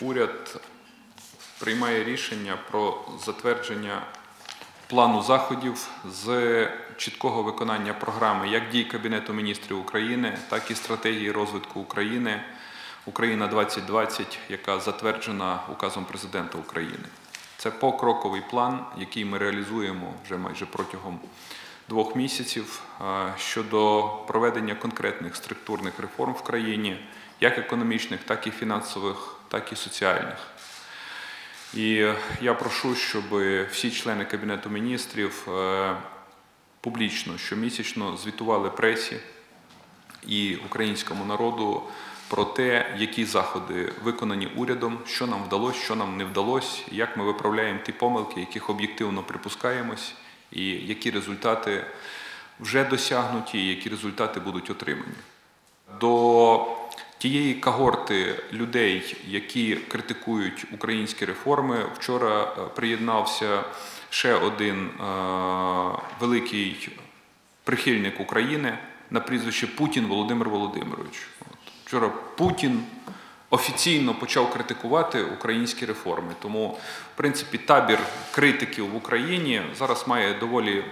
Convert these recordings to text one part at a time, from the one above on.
уряд приймає рішення про затвердження плану заходів з чіткого виконання програми як дій Кабінету міністрів України, так і стратегії розвитку України «Україна 2020», яка затверджена Указом Президента України. Це покроковий план, який ми реалізуємо вже майже протягом 2 місяців щодо проведення конкретних структурних реформ в країні, як економічних, так і фінансових, так і соціальних. І я прошу, щоб всі члени Кабінету міністрів публічно, щомісячно звітували пресі і українському народу про те, які заходи виконані урядом, що нам вдалося, що нам не вдалося, як ми виправляємо ті помилки, яких об'єктивно припускаємось, і які результати вже досягнуті, і які результати будуть отримані. До тієї когорти людей, які критикують українські реформи, вчора приєднався ще один великий прихильник України на прізвище Путін Володимир Володимирович. Вчора Путін офіційно почав критикувати українські реформи. Тому, в принципі, табір критиків в Україні зараз має доволі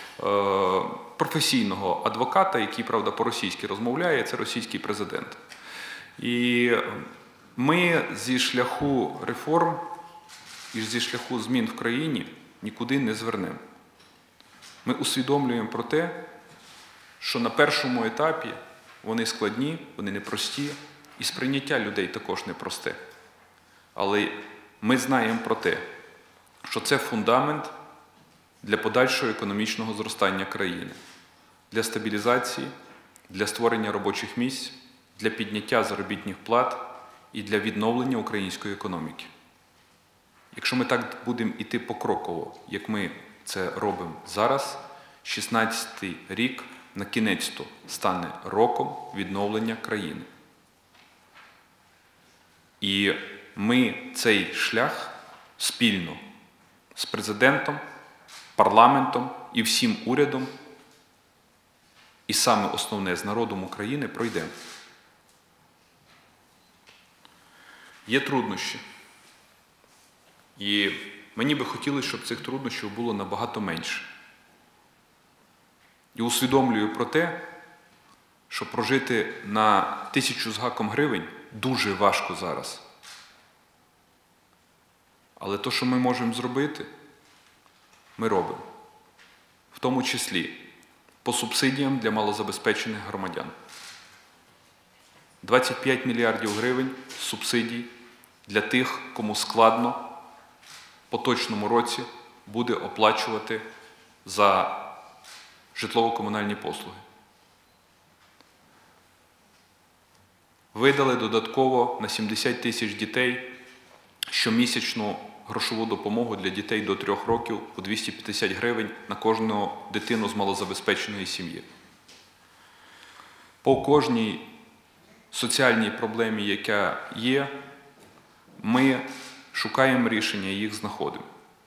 професійного адвоката, який, правда, по-російськи розмовляє, це російський президент. І ми зі шляху реформ і зі шляху змін в країні нікуди не звернемо. Ми усвідомлюємо про те, що на першому етапі вони складні, вони непрості, і сприйняття людей також непросте. Але ми знаємо про те, що це фундамент для подальшого економічного зростання країни, для стабілізації, для створення робочих місць, для підняття заробітних плат і для відновлення української економіки. Якщо ми так будемо йти покроково, як ми це робимо зараз, 16-й рік на кінець-то стане роком відновлення країни. І ми цей шлях спільно з президентом, парламентом і всім урядом, і саме основне з народом України, пройдемо. Є труднощі. І мені би хотілося, щоб цих труднощів було набагато менше. І усвідомлюю про те, що прожити на 1000 з гаком гривень дуже важко зараз. Але те, що ми можемо зробити, ми робимо. В тому числі по субсидіям для малозабезпечених громадян. 25 мільярдів гривень субсидій для тих, кому складно в поточному році буде оплачувати за житлово-комунальні послуги. Видали додатково на 70 тисяч дітей щомісячну грошову допомогу для дітей до 3 років по 250 гривень на кожну дитину з малозабезпеченої сім'ї. По кожній соціальній проблемі, яка є, ми шукаємо рішення і їх знаходимо.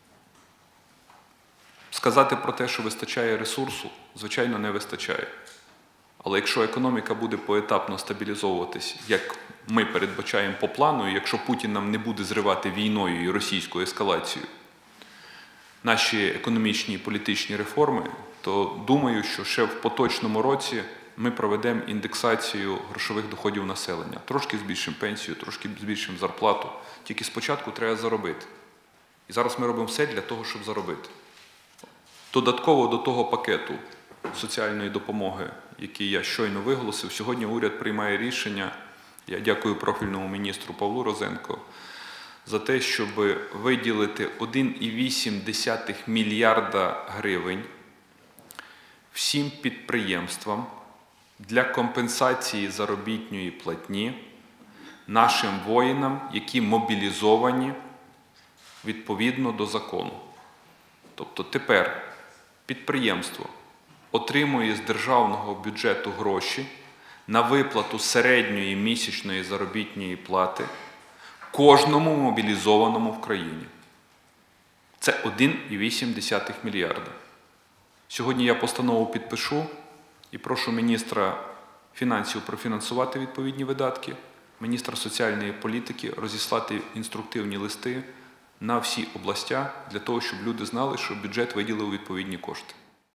Сказати про те, що вистачає ресурсу, звичайно, не вистачає. Але якщо економіка буде поетапно стабілізовуватись, як ми передбачаємо по плану, і якщо Путін нам не буде зривати війною і російською ескалацією наші економічні і політичні реформи, то думаю, що ще в поточному році ми проведемо індексацію грошових доходів населення. Трошки збільшимо пенсію, трошки збільшимо зарплату. Тільки спочатку треба заробити. І зараз ми робимо все для того, щоб заробити. Додатково до того пакету соціальної допомоги, який я щойно виголосив, сьогодні уряд приймає рішення, я дякую профільному міністру Павлу Розенку, за те, щоб виділити 1,8 мільярда гривень всім підприємствам для компенсації заробітної платні нашим воїнам, які мобілізовані відповідно до закону. Тобто тепер підприємство отримує з державного бюджету гроші на виплату середньої місячної заробітної плати кожному мобілізованому в країні. Це 1,8 мільярда. Сьогодні я постанову підпишу і прошу міністра фінансів профінансувати відповідні видатки. міністра соціальної політики розіслати інструктивні листи на всі областя для того, щоб люди знали, що бюджет виділив відповідні кошти.